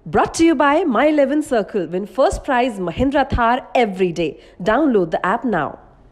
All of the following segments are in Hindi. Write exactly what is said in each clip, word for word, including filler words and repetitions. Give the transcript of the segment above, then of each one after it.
Brought to you by My eleven Circle. Win first prize Mahindra Thar every day. Download the app now.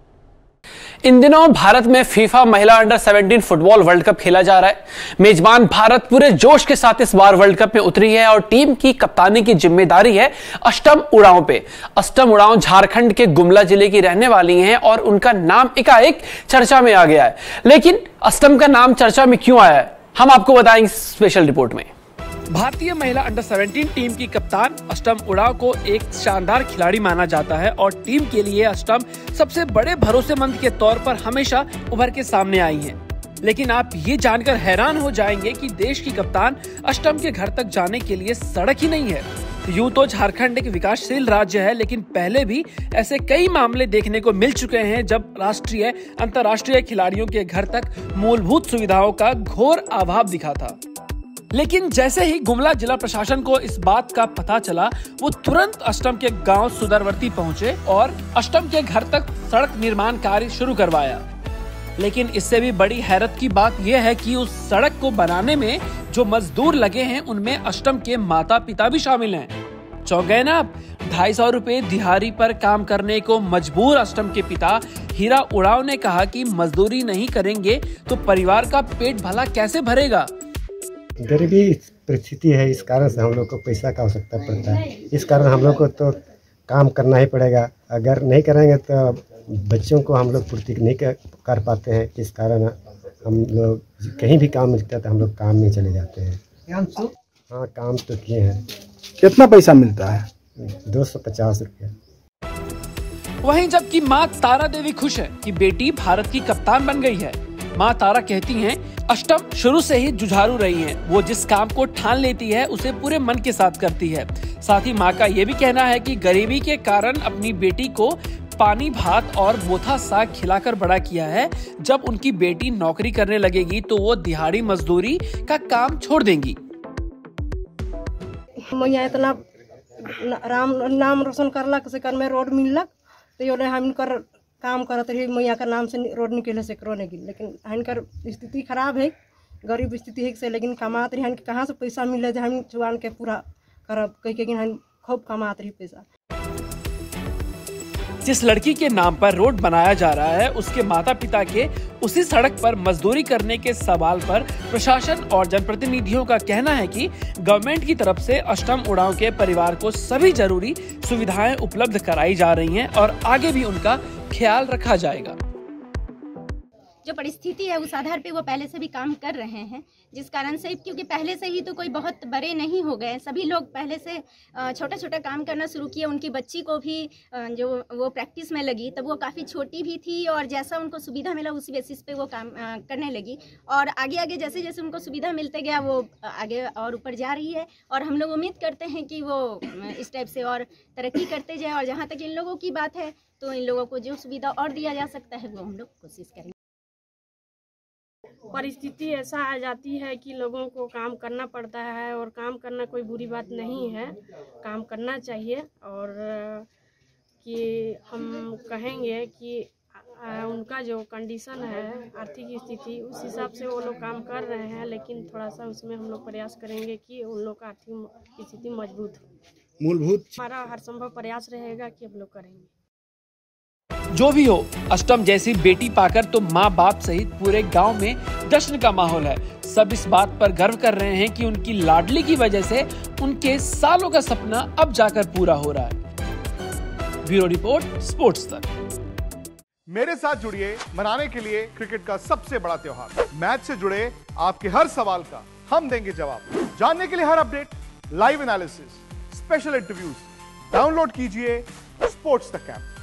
इन दिनों भारत में फीफा महिला अंडर सत्रह फुटबॉल वर्ल्ड कप खेला जा रहा है। मेजबान भारत पूरे जोश के साथ इस बार वर्ल्ड कप में उतरी है और टीम की कप्तानी की जिम्मेदारी है अष्टम उरांव पे। अष्टम उरांव झारखंड के गुमला जिले की रहने वाली हैं और उनका नाम एकाएक चर्चा में आ गया है। लेकिन अष्टम का नाम चर्चा में क्यों आया है, हम आपको बताएंगे स्पेशल रिपोर्ट में। भारतीय महिला अंडर सत्रह टीम की कप्तान अष्टम उरांव को एक शानदार खिलाड़ी माना जाता है और टीम के लिए अष्टम सबसे बड़े भरोसेमंद के तौर पर हमेशा उभर के सामने आई हैं। लेकिन आप ये जानकर हैरान हो जाएंगे कि देश की कप्तान अष्टम के घर तक जाने के लिए सड़क ही नहीं है। यूं तो झारखंड एक विकासशील राज्य है, लेकिन पहले भी ऐसे कई मामले देखने को मिल चुके हैं जब राष्ट्रीय अंतर्राष्ट्रीय खिलाड़ियों के घर तक मूलभूत सुविधाओं का घोर अभाव दिखा था। लेकिन जैसे ही गुमला जिला प्रशासन को इस बात का पता चला, वो तुरंत अष्टम के गांव सुदरवर्ती पहुंचे और अष्टम के घर तक सड़क निर्माण कार्य शुरू करवाया। लेकिन इससे भी बड़ी हैरत की बात यह है कि उस सड़क को बनाने में जो मजदूर लगे हैं उनमें अष्टम के माता पिता भी शामिल हैं। चौंक गए ना आप? ढाई सौ रुपए दिहाड़ी पर काम करने को मजबूर अष्टम के पिता हीरा उरांव ने कहा कि मजदूरी नहीं करेंगे तो परिवार का पेट भला कैसे भरेगा। गरीबी परिस्थिति है, इस कारण से हम लोग को पैसा का आवश्यकता पड़ता है। इस कारण हम लोग को तो काम करना ही पड़ेगा। अगर नहीं करेंगे तो बच्चों को हम लोग पूर्ति नहीं कर पाते हैं। इस कारण हम लोग कहीं भी काम मिलता है तो हम लोग काम में चले जाते हैं। हाँ, काम तो किए हैं। कितना पैसा मिलता है? दो सौ पचास रुपया। वहीं जबकि माँ तारा देवी खुश है कि बेटी भारत की कप्तान बन गई है। माँ तारा कहती हैं, अष्टम शुरू से ही जुझारू रही हैं। वो जिस काम को ठान लेती है उसे पूरे मन के साथ करती है। साथ ही माँ का ये भी कहना है कि गरीबी के कारण अपनी बेटी को पानी भात और बोथा साग खिलाकर बड़ा किया है। जब उनकी बेटी नौकरी करने लगेगी तो वो दिहाड़ी मजदूरी का काम छोड़ देंगी। मैया इतना राम नाम रोशन करला से कर में रोड मिललक तो हम कर काम करत रही। मैया का नाम से रोड निकले से करो नहीं, लेकिन हनकर स्थिति खराब है, गरीब स्थिति है से, लेकिन कमात रही हन कहाँ से पैसा मिले जो हम चुवान के पूरा करब कह के हम खूब कमात रही पैसा। जिस लड़की के नाम पर रोड बनाया जा रहा है उसके माता पिता के उसी सड़क पर मजदूरी करने के सवाल पर प्रशासन और जनप्रतिनिधियों का कहना है कि गवर्नमेंट की तरफ से अष्टम उरांव के परिवार को सभी जरूरी सुविधाएं उपलब्ध कराई जा रही हैं और आगे भी उनका ख्याल रखा जाएगा। जो परिस्थिति है उस आधार पे वो पहले से भी काम कर रहे हैं, जिस कारण से क्योंकि पहले से ही तो कोई बहुत बड़े नहीं हो गए, सभी लोग पहले से छोटा छोटा काम करना शुरू किए। उनकी बच्ची को भी जो वो प्रैक्टिस में लगी तब वो काफ़ी छोटी भी थी और जैसा उनको सुविधा मिला उसी बेसिस पे वो काम करने लगी और आगे आगे जैसे जैसे उनको सुविधा मिलते गया वो आगे और ऊपर जा रही है और हम लोग उम्मीद करते हैं कि वो इस टाइप से और तरक्की करते जाए। और जहाँ तक इन लोगों की बात है तो इन लोगों को जो सुविधा और दिया जा सकता है वो हम लोग कोशिश करेंगे। परिस्थिति ऐसा आ जाती है कि लोगों को काम करना पड़ता है और काम करना कोई बुरी बात नहीं है, काम करना चाहिए। और कि हम कहेंगे कि उनका जो कंडीशन है आर्थिक स्थिति उस हिसाब से वो लोग काम कर रहे हैं, लेकिन थोड़ा सा उसमें हम लोग प्रयास करेंगे कि उन लोग का आर्थिक स्थिति मजबूत हो। मूलभूत हमारा हर संभव प्रयास रहेगा कि हम लोग करेंगे। जो भी हो, अष्टम जैसी बेटी पाकर तो माँ बाप सहित पूरे गांव में जश्न का माहौल है। सब इस बात पर गर्व कर रहे हैं कि उनकी लाडली की वजह से उनके सालों का सपना अब जाकर पूरा हो रहा है। ब्यूरो रिपोर्ट, स्पोर्ट्स तक। मेरे साथ जुड़िए मनाने के लिए क्रिकेट का सबसे बड़ा त्योहार। मैच से जुड़े आपके हर सवाल का हम देंगे जवाब। जानने के लिए हर update, live analysis, special interviews, download कीजिए स्पोर्ट्स तक ऐप।